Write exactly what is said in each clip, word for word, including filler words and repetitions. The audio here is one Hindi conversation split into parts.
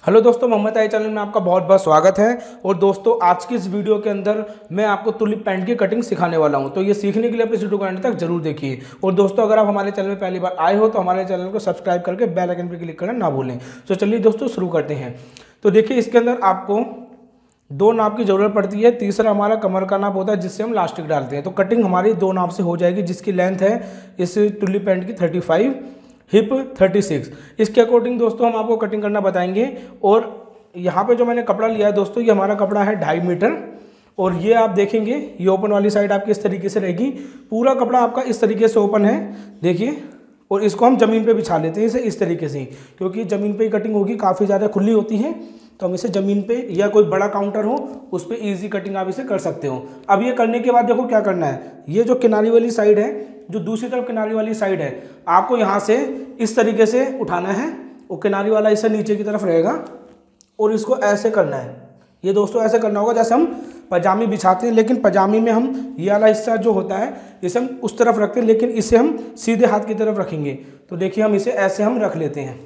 हेलो दोस्तों, मोहम्मद आई चैनल में आपका बहुत बहुत स्वागत है। और दोस्तों, आज की इस वीडियो के अंदर मैं आपको तुलिप पैंट की कटिंग सिखाने वाला हूं, तो ये सीखने के लिए आप इस वीडियो को अंत तक जरूर देखिए। और दोस्तों, अगर आप हमारे चैनल में पहली बार आए हो तो हमारे चैनल को सब्सक्राइब करके बेल आइकन पर क्लिक करना ना भूलें। तो चलिए दोस्तों शुरू करते हैं। तो देखिए, इसके अंदर आपको दो नाप की ज़रूरत पड़ती है। तीसरा हमारा कमर का नाप होता है जिससे हम लास्टिक डालते हैं। तो कटिंग हमारी दो नाप से हो जाएगी, जिसकी लेंथ है इस तुलिप पैंट की thirty five, hip thirty six. इसके अकॉर्डिंग दोस्तों हम आपको कटिंग करना बताएंगे। और यहाँ पे जो मैंने कपड़ा लिया है दोस्तों, ये हमारा कपड़ा है ढाई मीटर। और ये आप देखेंगे, ये ओपन वाली साइड आपकी इस तरीके से रहेगी। पूरा कपड़ा आपका इस तरीके से ओपन है, देखिए। और इसको हम ज़मीन पे बिछा लेते हैं इसे इस तरीके से, क्योंकि ज़मीन पे ही कटिंग होगी, काफ़ी ज़्यादा खुली होती है। तो हम इसे ज़मीन पे या कोई बड़ा काउंटर हो उस पर ईजी कटिंग आप इसे कर सकते हो। अब ये करने के बाद देखो क्या करना है। ये जो किनारी वाली साइड है, जो दूसरी तरफ किनारी वाली साइड है, आपको यहाँ से इस तरीके से उठाना है। और किनारी वाला इसे नीचे की तरफ रहेगा और इसको ऐसे करना है। ये दोस्तों ऐसे करना होगा जैसे हम पजामी बिछाते हैं, लेकिन पजामी में हम ये वाला हिस्सा जो होता है इसे हम उस तरफ रखते हैं, लेकिन इसे हम सीधे हाथ की तरफ रखेंगे। तो देखिए, हम इसे ऐसे हम रख लेते हैं।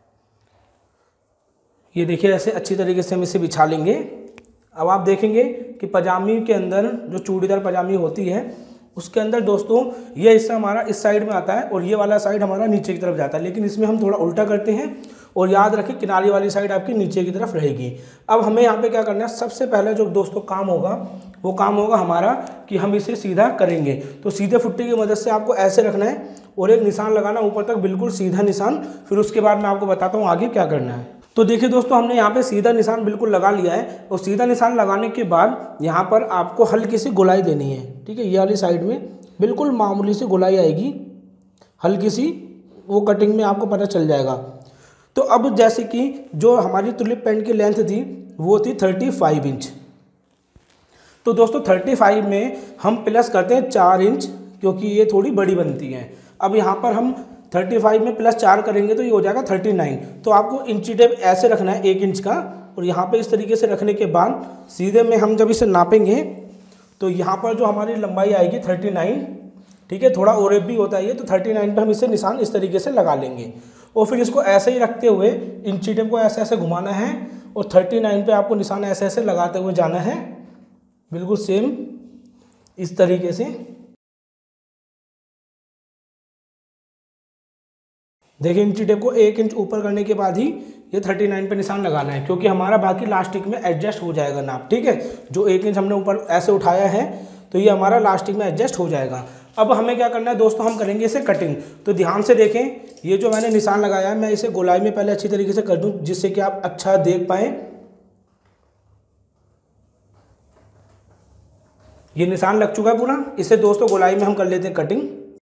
ये देखिए, ऐसे अच्छी तरीके से हम इसे बिछा लेंगे। अब आप देखेंगे कि पजामी के अंदर जो चूड़ीदार पजामी होती है उसके अंदर दोस्तों ये हिस्सा हमारा इस साइड में आता है और ये वाला साइड हमारा नीचे की तरफ जाता है, लेकिन इसमें हम थोड़ा उल्टा करते हैं। और याद रखें, किनारी वाली साइड आपकी नीचे की तरफ रहेगी। अब हमें यहाँ पे क्या करना है, सबसे पहले जो दोस्तों काम होगा वो काम होगा हमारा कि हम इसे सीधा करेंगे। तो सीधे फुट्टी की मदद से आपको ऐसे रखना है और एक निशान लगाना ऊपर तक, बिल्कुल सीधा निशान। फिर उसके बाद मैं आपको बताता हूँ आगे क्या करना है। तो देखिए दोस्तों, हमने यहाँ पे सीधा निशान बिल्कुल लगा लिया है। और सीधा निशान लगाने के बाद यहाँ पर आपको हल्की सी गोलाई देनी है, ठीक है। ये वाली साइड में बिल्कुल मामूली सी गोलाई आएगी, हल्की सी, वो कटिंग में आपको पता चल जाएगा। तो अब जैसे कि जो हमारी तुलिप पैंट की लेंथ थी वो थी थर्टी फाइव इंच। तो दोस्तों थर्टी फाइव में हम प्लस करते हैं चार इंच, क्योंकि ये थोड़ी बड़ी बनती है। अब यहाँ पर हम थर्टी फाइव में प्लस चार करेंगे तो ये हो जाएगा थर्टी नाइन। तो आपको इंची टेप ऐसे रखना है एक इंच का, और यहाँ पे इस तरीके से रखने के बाद सीधे में हम जब इसे नापेंगे तो यहाँ पर जो हमारी लंबाई आएगी थर्टी नाइन, ठीक है। थोड़ा ओरेप भी होता है ये, तो थर्टी नाइन पे हम इसे निशान इस तरीके से लगा लेंगे। और फिर इसको ऐसे ही रखते हुए इंची टेप को ऐसे ऐसे घुमाना है और थर्टी नाइन पे आपको निशान ऐसे ऐसे लगाते हुए जाना है, बिल्कुल सेम इस तरीके से। देखिए, इंची टेप को एक इंच ऊपर करने के बाद ही ये थर्टी नाइन पे निशान लगाना है, क्योंकि हमारा बाकी लास्टिक में एडजस्ट हो जाएगा नाप, ठीक है। जो एक इंच हमने ऊपर ऐसे उठाया है तो ये हमारा लास्टिक में एडजस्ट हो जाएगा। अब हमें क्या करना है दोस्तों, हम करेंगे इसे कटिंग। तो ध्यान से देखें, ये जो मैंने निशान लगाया है मैं इसे गोलाई में पहले अच्छी तरीके से कर दूं, जिससे कि आप अच्छा देख पाएँ। ये निशान लग चुका है पूरा। इसे दोस्तों गोलाई में हम कर लेते हैं कटिंग।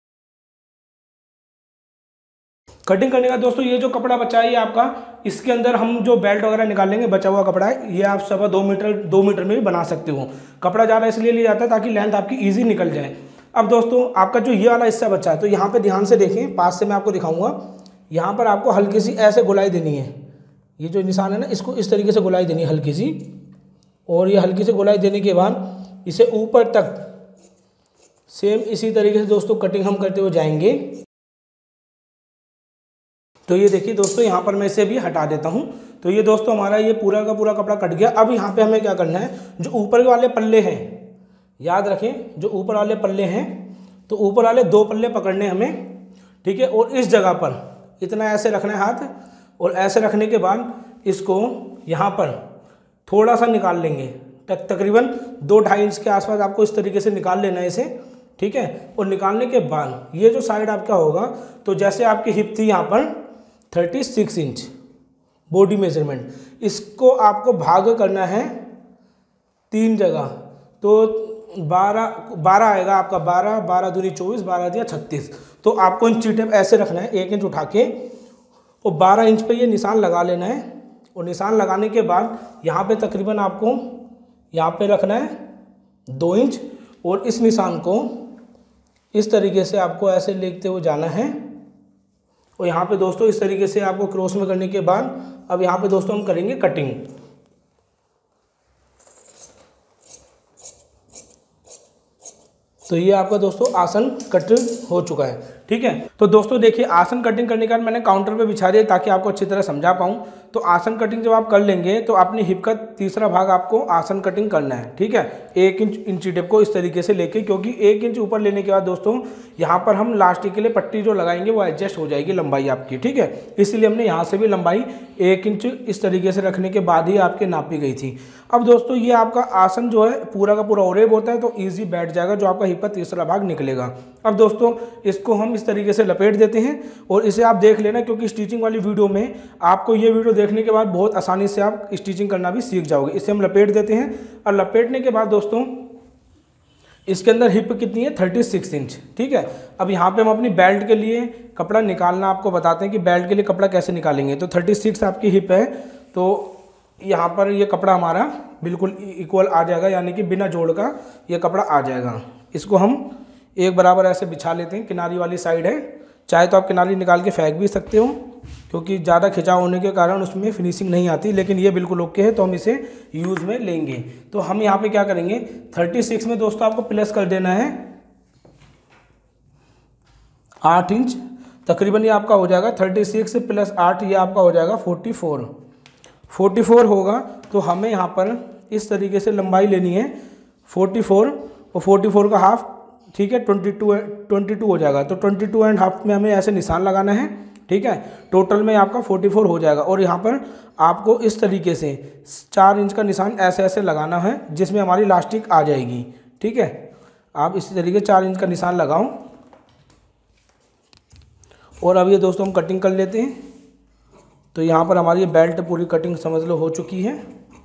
कटिंग करने का दोस्तों ये जो कपड़ा बचा है ये आपका, इसके अंदर हम जो बेल्ट वगैरह निकालेंगे, बचा हुआ कपड़ा है, ये आप सवा दो मीटर दो मीटर में भी बना सकते हो। कपड़ा ज़्यादा इसलिए लिया जाता है ताकि लेंथ आपकी इजी निकल जाए। अब दोस्तों, आपका जो ये वाला हिस्सा बचा है, तो यहाँ पे ध्यान से देखें, पास से मैं आपको दिखाऊंगा। यहाँ पर आपको हल्की सी ऐसे गोलाई देनी है। ये जो निशान है ना, इसको इस तरीके से गोलाई देनी है हल्की सी। और ये हल्की सी गोलाई देने के बाद इसे ऊपर तक सेम इसी तरीके से दोस्तों कटिंग हम करते हुए जाएंगे। तो ये देखिए दोस्तों, यहाँ पर मैं इसे भी हटा देता हूँ। तो ये दोस्तों हमारा ये पूरा का पूरा कपड़ा कट गया। अब यहाँ पे हमें क्या करना है, जो ऊपर वाले पल्ले हैं, याद रखें, जो ऊपर वाले पल्ले हैं, तो ऊपर वाले दो पल्ले पकड़ने हमें, ठीक है। और इस जगह पर इतना ऐसे रखना है हाथ, और ऐसे रखने के बाद इसको यहाँ पर थोड़ा सा निकाल लेंगे, तक तकरीबन दो ढाई इंच के आसपास आपको इस तरीके से निकाल लेना है इसे, ठीक है। और निकालने के बाद ये जो साइड आपका होगा, तो जैसे आपकी हिप थी यहाँ पर thirty six inch body measurement, इसको आपको भाग करना है तीन जगह। तो बारह बारह आएगा आपका, बारह बारह दूनी चौबीस, बारह दिया छत्तीस। तो आपको इंची टेप ऐसे रखना है एक इंच उठा के, और बारह इंच पे ये निशान लगा लेना है। और निशान लगाने के बाद यहाँ पे तकरीबन आपको यहाँ पे रखना है दो इंच, और इस निशान को इस तरीके से आपको ऐसे लेते हुए जाना है। और यहाँ पे दोस्तों इस तरीके से आपको क्रॉस में करने के बाद अब यहाँ पे दोस्तों हम करेंगे कटिंग। तो ये आपका दोस्तों आसन कट हो चुका है। ठीक है। तो दोस्तों देखिए, आसन कटिंग करने के बाद मैंने काउंटर पे बिछा दिया ताकि आपको अच्छी तरह समझा पाऊँ। तो आसन कटिंग जब आप कर लेंगे तो अपनी हिप का तीसरा भाग आपको आसन कटिंग करना है, ठीक है। एक इंच इंची टेप को इस तरीके से लेके, क्योंकि एक इंच ऊपर लेने के बाद दोस्तों यहाँ पर हम लास्टिक के लिए पट्टी जो लगाएंगे वो एडजस्ट हो जाएगी लंबाई आपकी, ठीक है। इसलिए हमने यहाँ से भी लंबाई एक इंच इस तरीके से रखने के बाद ही आपके नापी गई थी। अब दोस्तों ये आपका आसन जो है पूरा का पूरा ओरेब होता है, तो ईजी बैठ जाएगा, जो आपका हिप का तीसरा भाग निकलेगा। अब दोस्तों इसको हम इस तरीके से लपेट देते हैं और इसे आप देख लेना, क्योंकि स्टिचिंग वाली वीडियो में आपको ये वीडियो देखने के बाद बहुत आसानी से आप स्टिचिंग करना भी सीख जाओगे। इसे हम लपेट देते हैं और लपेटने के बाद दोस्तों इसके अंदर हिप कितनी है, छत्तीस इंच, ठीक है। अब यहाँ पे हम अपनी बेल्ट के लिए कपड़ा निकालना आपको बताते हैं कि बेल्ट के लिए कपड़ा कैसे निकालेंगे। तो छत्तीस आपकी हिप है, तो यहाँ पर ये कपड़ा हमारा बिल्कुल इक्वल आ जाएगा, यानी कि बिना जोड़ का ये कपड़ा आ जाएगा। इसको हम एक बराबर ऐसे बिछा लेते हैं, किनारी वाली साइड है, चाहे तो आप किनारी निकाल के फेंक भी सकते हो, क्योंकि ज़्यादा खिंचाव होने के कारण उसमें फिनिशिंग नहीं आती, लेकिन ये बिल्कुल ओके है, तो हम इसे यूज़ में लेंगे। तो हम यहाँ पे क्या करेंगे, छत्तीस में दोस्तों आपको प्लस कर देना है आठ इंच, तकरीबन ये आपका हो जाएगा छत्तीस प्लस आठ, ये आपका हो जाएगा चौवालीस। चौवालीस होगा, तो हमें यहाँ पर इस तरीके से लंबाई लेनी है चौवालीस और चौवालीस का हाफ, ठीक है, बाईस बाईस हो जाएगा। तो बाईस एंड हाफ में हमें ऐसे निशान लगाना है, ठीक है। टोटल में आपका चौवालीस हो जाएगा और यहाँ पर आपको इस तरीके से चार इंच का निशान ऐसे ऐसे लगाना है, जिसमें हमारी लास्टिक आ जाएगी, ठीक है। आप इसी तरीके चार इंच का निशान लगाओ और अब ये दोस्तों हम कटिंग कर लेते हैं। तो यहाँ पर हमारी ये बेल्ट पूरी कटिंग समझ लो हो चुकी है।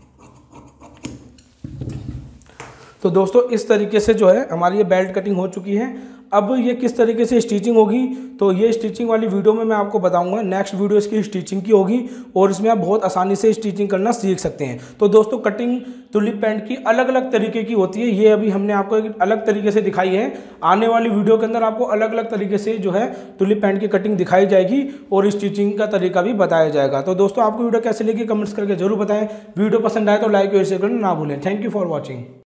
तो दोस्तों इस तरीके से जो है हमारी ये बेल्ट कटिंग हो चुकी है। अब ये किस तरीके से स्टिचिंग होगी, तो ये स्टिचिंग वाली वीडियो में मैं आपको बताऊंगा। नेक्स्ट वीडियो इसकी स्टिचिंग की होगी और इसमें आप बहुत आसानी से स्टिचिंग करना सीख सकते हैं। तो दोस्तों कटिंग तुलिप पैंट की अलग अलग तरीके की होती है, ये अभी हमने आपको एक अलग तरीके से दिखाई है। आने वाली वीडियो के अंदर आपको अलग अलग तरीके से जो है तुलिप पैंट की कटिंग दिखाई जाएगी और स्टिचिंग का तरीका भी बताया जाएगा। तो दोस्तों आपको वीडियो कैसे लगी कमेंट्स करके जरूर बताएं। वीडियो पसंद आए तो लाइक और शेयर करना ना भूलें। Thank you for watching.